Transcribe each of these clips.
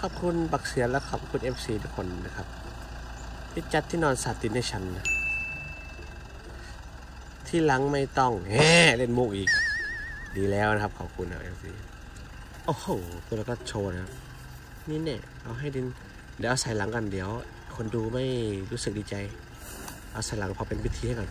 ขอบคุณบักเสียและขอบคุณ FC ทุกคนนะครับที่จัดที่นอนสาตินให้ฉันนะที่หลังไม่ต้องเล่นมุกอีกดีแล้วนะครับขอบคุณนะ FC โอ้โหตัวเราก็โชว์นะครับนี่เนี่ยเอาให้ดินเดี๋ยวเอาใส่หลังกันเดี๋ยวคนดูไม่รู้สึกดีใจเอาใส่หลังพอเป็นพิธีให้ก่อน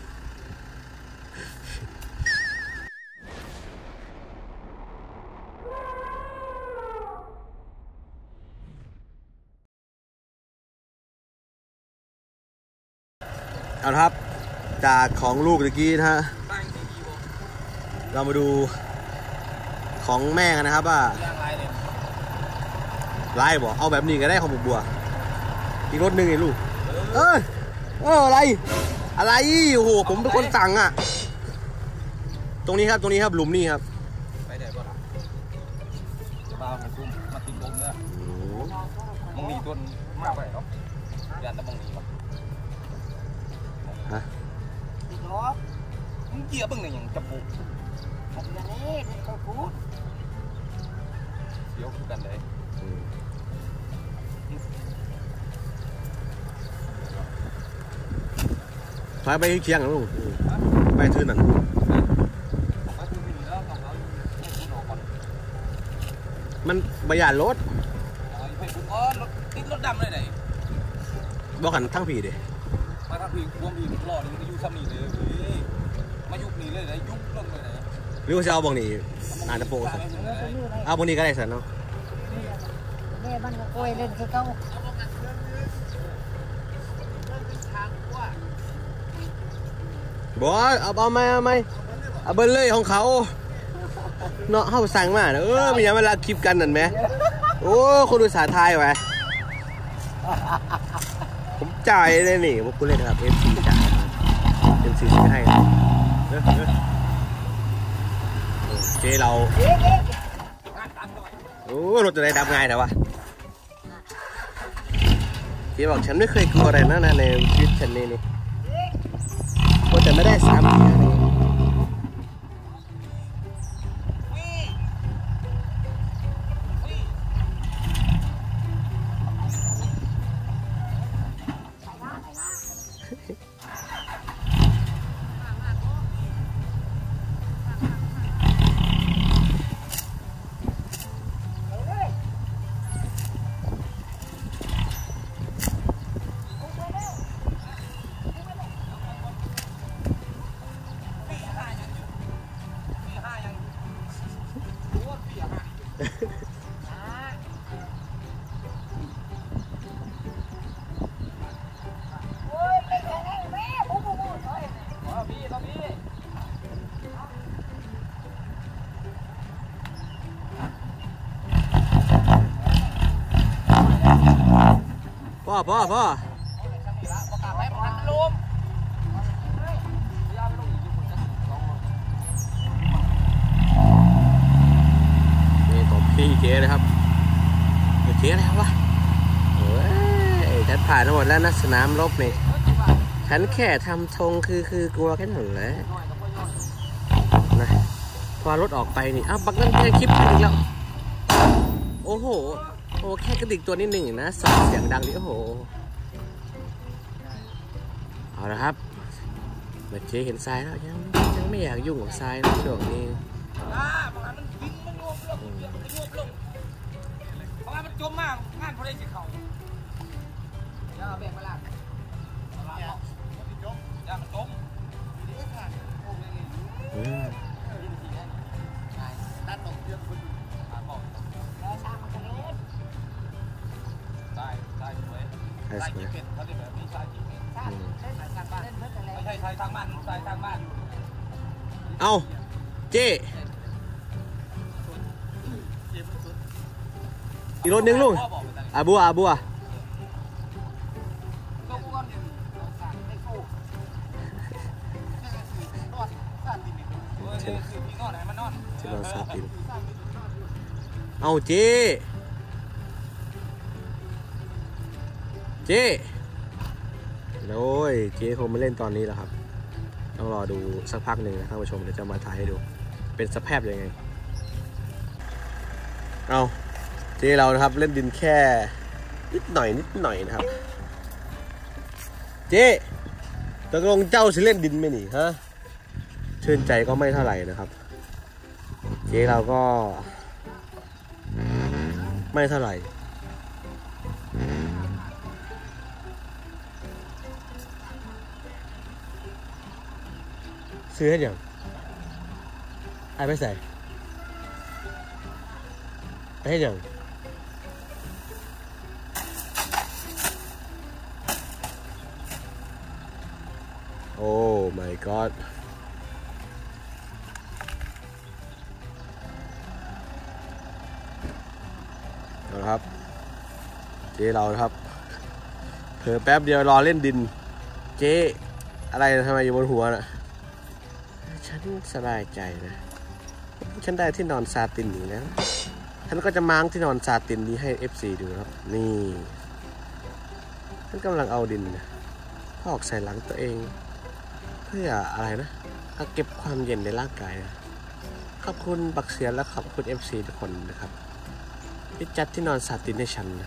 เอาครับจากของลูกตะกี้นะฮะเรามาดูของแม่กันนะครับว่าไล่บอกเอาแบบนี้ก็ได้ของบัวอีกรถหนึ่งไอ้ลูกอะไรโอ้โหผมเป็นคนสั่งอ่ะตรงนี้ครับหลุมนี่ครับไปไหนบ่ล่ะจะมามาตุ้มมาติดลมเนี่ยมึงมีต้นมากไปเนาะยันตะมึงมีป่ะฮะมึงเกี่ยบึ้งเนี่ยอย่างจับบุกอย่างนี้เขาพูดเดี๋ยวคือกันเลยไปเชียงลูกไปทื่นนั่นมันประหยัดรถติดรถดำเลยไหนบอกกันทั้งผีดิมาทั้งผีรวมผีหล่อนี่มันอยู่ซ้ำนี่เลยมายุบนี่เลยยุบลงเลยหรือว่าจะเอาบางนี่อ่านตะโพกเอาบางนี่ก็ได้สันเนาะแม่มันก็โอยเล่นคือเขาบอกเอาไหมเอาเบิ้ลเลยของเขาเนาะเขาสั่งมามีอย่างเวลาคลิปกันนั่นไหมโอ้คนดูสาไทยไว้ผมจ่ายเลยนี่พวกคุณเล่นครับ FC จ่าย FC ซื้อให้เจ๊เราโอ้รถจะได้ดับง่ายแต่ว่าเจ๊บอกฉันไม่เคยกลัวอะไรนะในชีวิตฉันนี่ว่าจะไม่ได้3 ปีเลยพ่อนี่ตบพี่เจ๊เลยครับเจ๊อะไรวะโอ้ยฉันผ่านทั้งหมดแล้วนะสนามรบนี่ฉันแค่ทำธงคือกลัวแค่นั้นแหละนะพอรถออกไปนี่อ้าวบักนั่นแค่คลิปอีกแล้วโอ้โหแค่กระดิกตัวนิดหนึ่งนะสั่นเสียงดังดิโอ้โหเอาละครับเมื่อเจ๊เห็นทรายแล้วยังไม่อยากยุ่งกับทรายนะช่วงนี้เพราะว่ามันจมมากงานพอได้สิเขาอย่าแบ่งมาละอย่ามันจมด้านตกเรื่องคุณบอกแล้วช่างมันจะเล่นได้สวยได้กี่เป็ดเขาเรียกแบบนี้ได้กี่เป็ดช่างบ้านเล่นเมื่อไหร่ไม่ใช่ไทยทางบ้านไทยทางบ้านเอาเจ๊อีกรถนึงลูกอาบัวที่เราซาตินเอาเจ๊โอ้ยเจ๊คงมาเล่นตอนนี้แล้วครับต้องรอดูสักพักหนึ่งนะท่านผู้ชมเดี๋ยวจะมาถ่ายให้ดูเป็นสภาพยังไงเอาเจ๊เรานะครับเล่นดินแค่นิดหน่อยนะครับเจ๊ตกลงเจ้าสิเล่นดินไหมนี่ฮะชื่นใจก็ไม่เท่าไหร่นะครับเจ๊เราก็ไม่เท่าไหร่ซื้อให้ยังไอ้ไปใส่ไปให้ยังโอ้ my god นะครับเจ๊เราครับเผลอแป๊บเดียวรอเล่นดินเจ๊อะไรทำไมอยู่บนหัวน่ะฉันสบายใจนะฉันได้ที่นอนซาตินอยู่แล้วฉันก็จะม้างที่นอนซาตินนี้ให้ FC ดูครับนี่ฉันกำลังเอาดินพอกใส่หลังตัวเองเพื่ออะไรนะเก็บความเย็นในร่างกายนะขอบคุณบักเสียและขอบคุณ FC ทุกคนนะครับที่จัดที่นอนซาตินให้ฉันนะ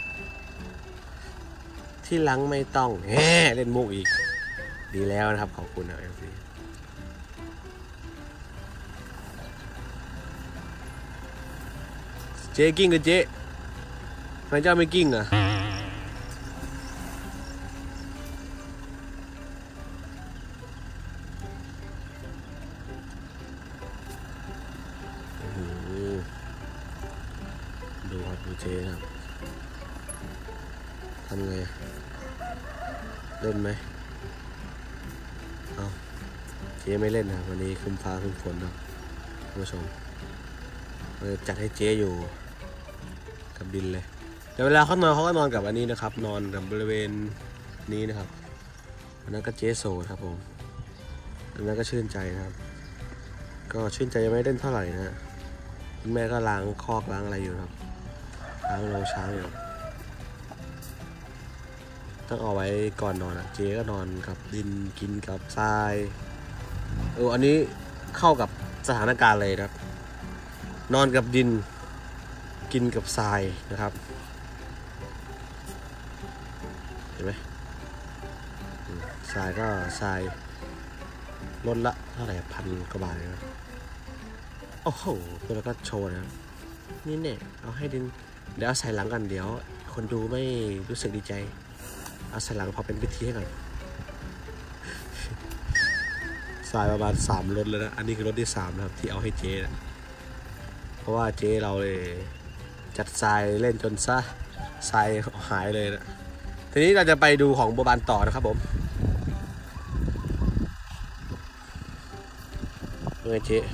ที่หลังไม่ต้องเล่นมุกอีกดีแล้วนะครับขอบคุณนะ FC เจ๊กิ้งกับเจ๊ทำไมเจ้าไม่กิ้งอ่ะดูครับดูเจ๊ครับทำไงเล่นไหมเอาเจ๊ไม่เล่นนะวันนี้ครึ้มฟ้าครึ้มฝนครับท่านผู้ชมเราจัดให้เจ๊อยู่กับดินเลยแต่เวลาเขานอนเขาก็นอนกับอันนี้นะครับนอนกับบริเวณนี้นะครับอันนั้นก็เจ๊โซครับผมอันนั้นก็ชื่นใจนะครับก็ชื่นใจยังไม่เล่นเท่าไหร่นะคุณแม่ก็ล้างคอกล้างอะไรอยู่ครับล้างโรงช้างอยู่ต้องเอาไว้ก่อนนอนเจ๊ก็นอนกับดินกินกับทรายอันนี้เข้ากับสถานการณ์เลยครับนอนกับดินกินกับทรายนะครับเห็นไหมทรายก็ทรายลดละเท่าไหร่1,000 กว่าบาทเลยนะโอ้โหตัวแล้วก็โชว์นะนี่เนี่ยเอาให้ดินเดี๋ยวเอาใส่หลังกันเดี๋ยวคนดูไม่รู้สึกดีใจเอาใส่หลังพอเป็นพิธีให้ก่อนทรายประมาณ3 รถแล้วนะอันนี้คือรถที่3นะครับที่เอาให้เจ๊นะเพราะว่าเจ๊เราเลยจัดทรายเล่นจนซะทรายหายเลยนะทีนี้เราจะไปดูของบัวบานต่อนะครับผมเป็นไงเจ๊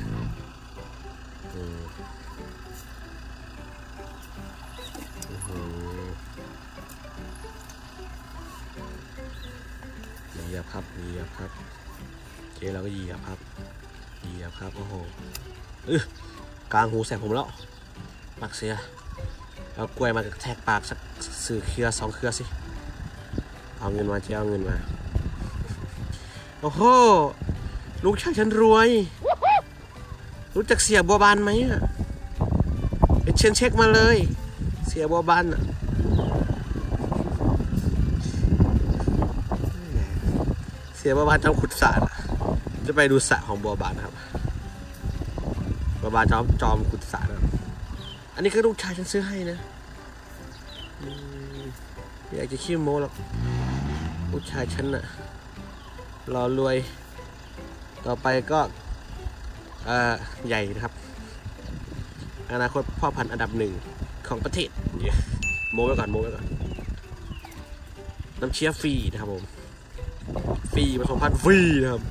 เหยียบครับเหยียบครับเจ๊เราก็เหยียบครับเหยียบครับโอ้โหกลางหูแสบผมแล้วปากเสียเอากล้วยมากระแทกปากสักสื่อเครือ2 เครือสิเอาเงินมาเจ๊เอาเงินมาโอ้โหลูกชายฉันรวยรู้จักเสียบัวบานไหมอ่ะไปเช็คมาเลยเสียบัวบานอ่ะเสียบัวบานจอมขุดสระจะไปดูสระของบัวบานนะครับบัวบานจอมขุดสระนะครับอันนี้คือลูกชายฉันซื้อให้นะอยากจะขี้โม้หรอกลูกชายฉันน่ะรอรวยต่อไปก็ใหญ่นะครับอนาคตพ่อพันธุ์อันดับ1ของประเทศโม้ไว้ก่อนน้ำเชื้อฟรีนะครับผมฟรีผสมพันธุ์ฟรีนะครับ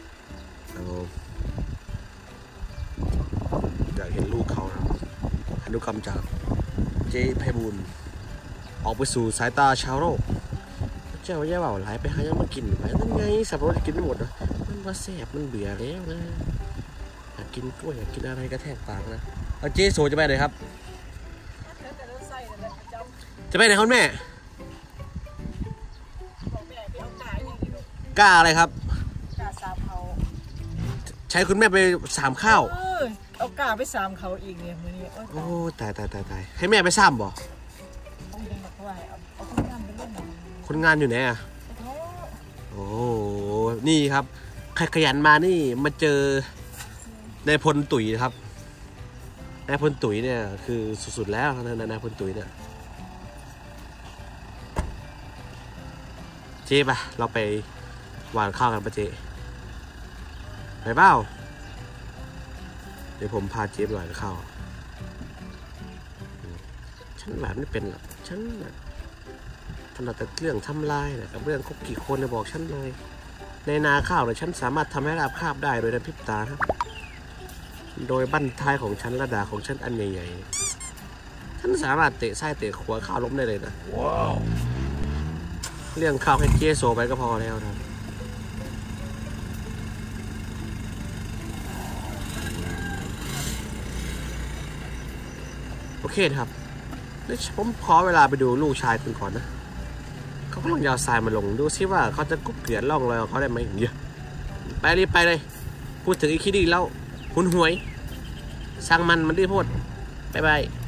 อยากเห็นลูกเขานะอนุกรรมจากเจ๊ไพบูลย์ออกไปสู่สายตาชาวโลกเจ้าแย่เบาหลายไปหายังมากินไปนั่นไงสับปะรดกินไม่หมดนะมันว่าแสบมันเบื่อแล้วนะอยากกินกล้วยอยากกินอะไรก็แทกปากนะเอาเจ๊โซจะไปไหนครับจะไปไหนครับแม่กล้าอะไรครับกาสามเผาใช้คุณแม่ไป3 ข้าวเอากล้าไปสามเขาอีกเนี่ยมื้อนี้โอ้โอ้ตายให้แม่ไปซ้ำบ่ต้องยังบอกว่าเอาคนงานไปเล่นหน่อยคนงานอยู่ไหนอ่ะโอ้โอ้นี่ครับใครขยันมานี่มาเจอในพลตุ๋ยครับนายพลตุ๋ยเนี่ยคือสุดๆแล้วนายพลตุ๋ยเนี่ยเจ๊ปะเราไปหวานข้าวกันปะเจ๊ไปเปล่าเดี๋ยวผมพาเจ๊ไปหวานข้าวฉันหวานไม่เป็นหรอกฉันถนัดแต่เรื่องทำลายนะกับเรื่องคุกกี่คนเลยบอกฉันเลยในนาข้าวเนี่ยฉันสามารถทำให้ราบคาบได้โดยในพริบตาครับโดยบั้นท้ายของฉันระดาของฉันอันใหญ่ๆฉันสามารถเตะไส้เตะขวาข้าวล้มได้เลยนะว้าวเรื่องข้าวให้เจโซไปก็พอแล้วนะโอเคครับผมขอเวลาไปดูลูกชายคุณก่อนนะเขากำลังยาวทรายมาลงดูซิว่าเขาจะกุบเกลื่อนร่องรอยของเขาได้ไหมเยอะไปรีบไปเลยพูดถึงอีกคิดดีแล้วคุณหวยสั่งมันรีบพูดบ๊ายบาย